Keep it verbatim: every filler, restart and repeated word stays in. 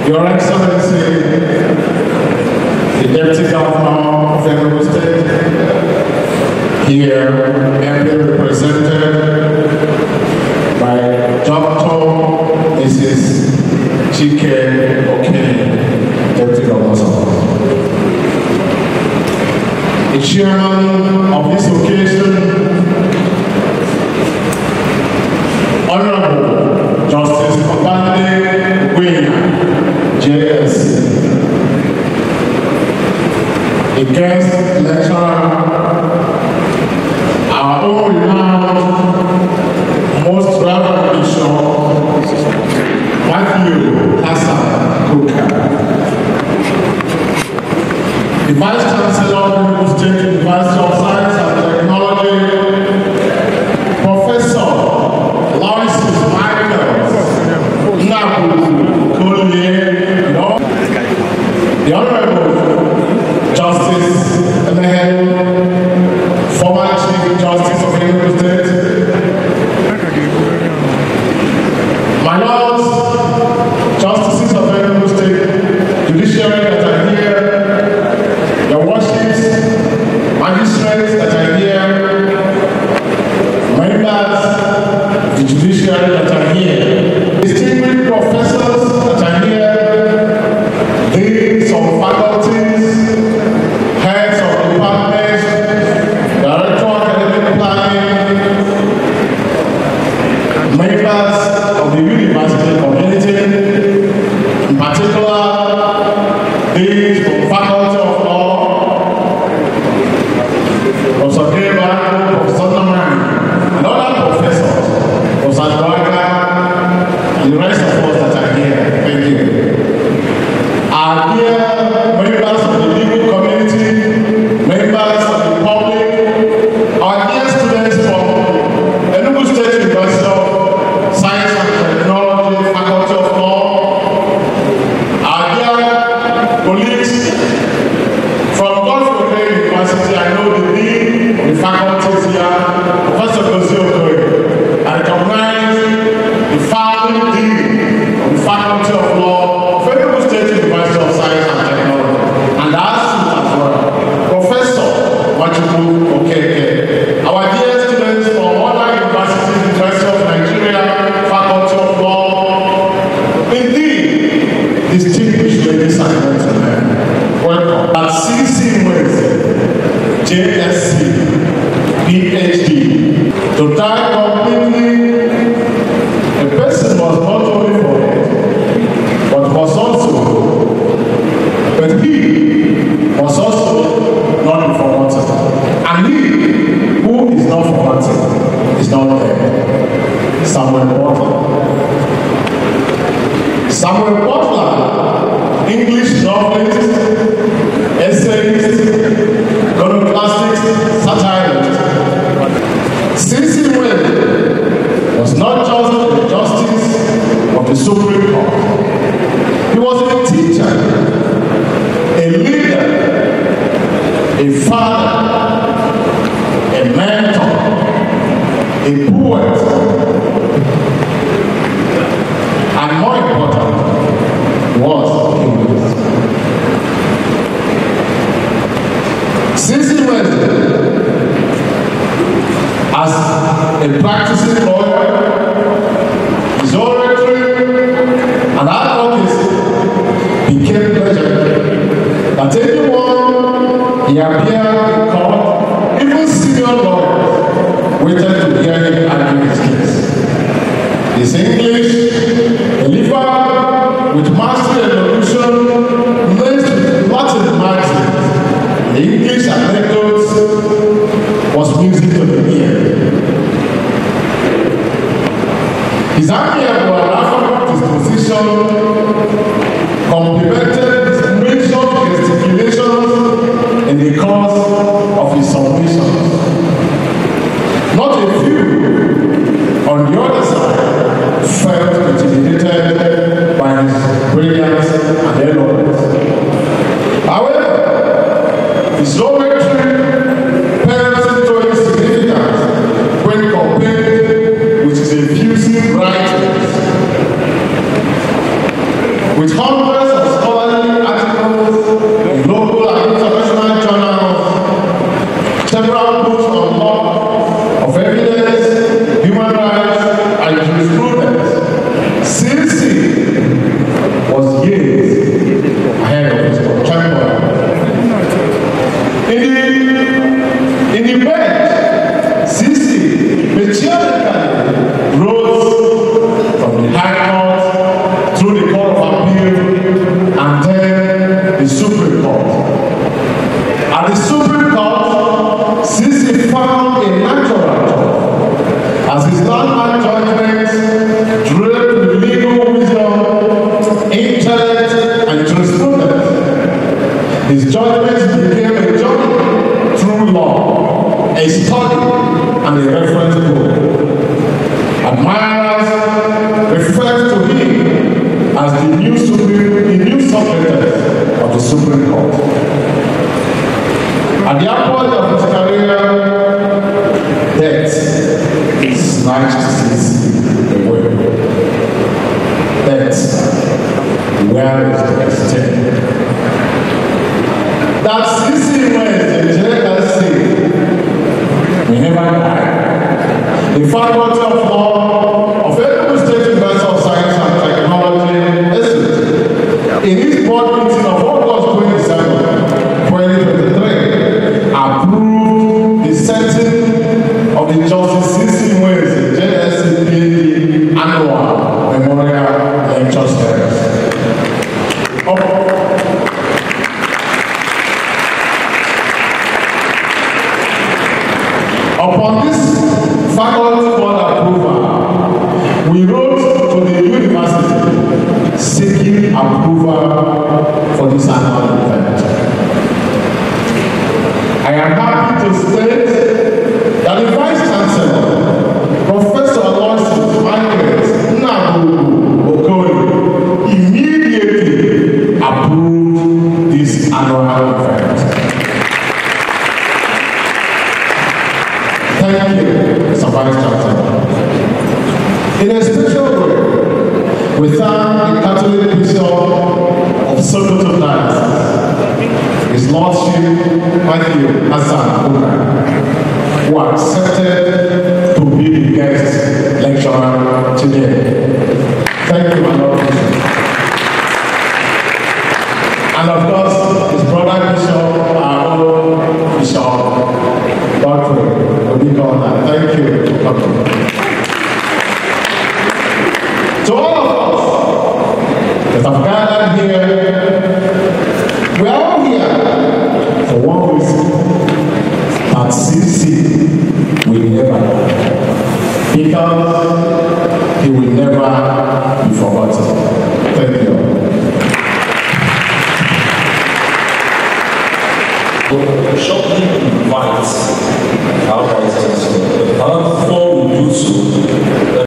Your Excellency, the Deputy Governor of Enugu State, here ably represented by Doctor Missus Chima Uchenna, Deputy Governor. The chairman of this occasion, Honorable Justice Obande Nweze, J S, the guest lecturer, our own renowned, most reverend Bishop Matthew Hassan Kuka, the Vice Chancellor of Enugu State University of Science and Technology, Professor Lawrence Michael Nabu Kolye, the Honorable Justice Emehe, former Chief Justice of Enugu State, my lords, Justices of Enugu State, Judiciary that are here, your worships, magistrates that are here, members of the Judiciary that are here, distinguished professors that are here, deans of faculties, heads of departments, director of academic planning, members of the university community, in particular, deans from faculty of law, Professor Geba, Professor Naman, and other professors, Professor Dwaga, and the rest of us that are here. Thank you. Our dear members of the legal community, members of the public, our dear students from Enugu State University of Science and Technology, Faculty of Law, our dear colleagues from Gulf University, I know the dean of the faculties here, Professor Gozio, I recognize the founding dean of the Faculty of Law of Enugu State University of Science and Technology, and our students as well, Professor Machuku Okeke, our dear students from other universities, University of Nigeria, Faculty of Law, indeed, distinguished ladies and gentlemen, welcome. At C C Nweze, J S C, P H D, to die completely, a person was not only for it, but was also, but he was also not be forgotten. And he who is not forgotten is not there. Samuel Butler. Samuel Butler, English novelist, essayist, iconoclastic, satirist. C C Nweze was not just a justice of the Supreme Court. He was a teacher, a leader, a father, a mentor, a poet, and more important, was a humanist. C C Nweze, as a practicing lawyer, his oratory and advocacy became legendary. That anyone he appeared in court, even senior lawyers, waited to hear him argue his case. His English, delivered with mastery and elocution, laced with Latin maxims, the English anecdotes was music to the ear. natural judge, as his landmark judgments, draped with legal wisdom, intellect, and jurisprudence. His judgments became a journey through law, a study, and a reference book. Admirers refer to him as the new Supreme, the new Socrates of the Supreme Court. At the apogee of his career, death snatched his away. Death, where is the sting? That Sisi Nweze, Uchenna said, may never die. The faculty of law of Enugu State University of Science and Technology Institute, in his board meeting of August twenty-seventh, twenty twenty-three, approved the setting of the Justice Sisi Nweze J S C P H D annual memorial lecture series. Upon this faculty board approval, we wrote to the university seeking approval for this annual event. I am happy to state that the Vice Chancellor, Professor Aloysius Michael Nnabugu Okoye, immediately approved this annual event. Thank you, Mister Vice Chancellor. In a special way, we thank the Catholic Bishop of Sokoto Diocese, His Lordship Matthew Hassan Buka, who accepted to be the guest lecturer today. Thank you, my Lord Bishop. And of course, his brother Bishop, our own Bishop, Doctor. Thank you for coming. To all of us that have gathered here, we are all here for one reason, that Sisi will never die, because he will never be forgotten. Thank you. Shortly invite our Vice Chancellor. Before we do so,